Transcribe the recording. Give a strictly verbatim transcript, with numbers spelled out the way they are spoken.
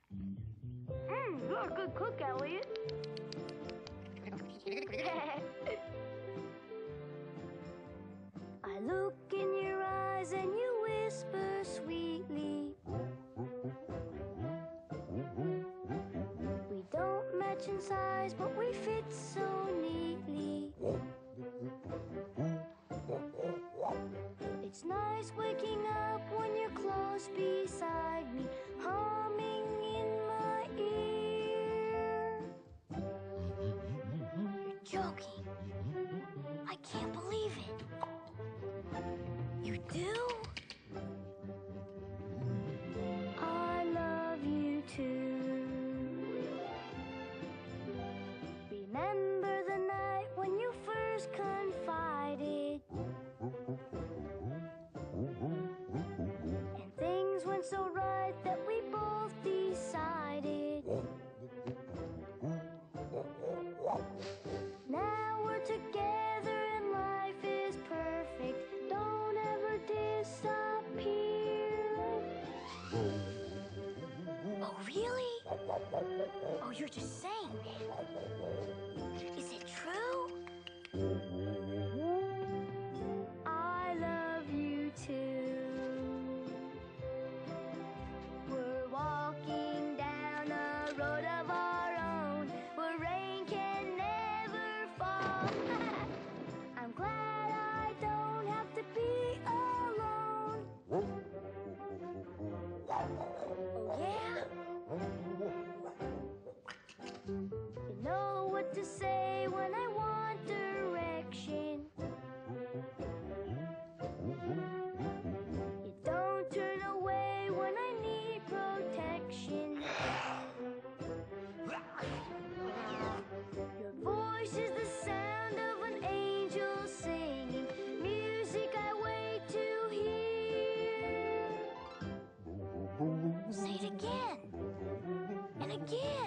Mmm, you're a good cook, Elliott. I look in your eyes and you whisper sweetly. We don't match in size, but we fit so neatly. It's nice waking up when you're close beside me, humming in my ear. You're joking. I can't believe it. You do? I love you too. Remember the night when you first confided, and things went so right that we both decided. Now we're together and life is perfect. Don't ever disappear. Oh, really? Oh, you're just saying it. Is it true? I love you too. We're walking down a road of our own where rain can never fall. I'm glad I don't have to be alone. Oh, yeah? You know what to say when I want direction. You don't turn away when I need protection. Your voice is the sound of an angel singing, music I wait to hear. Say it again and again.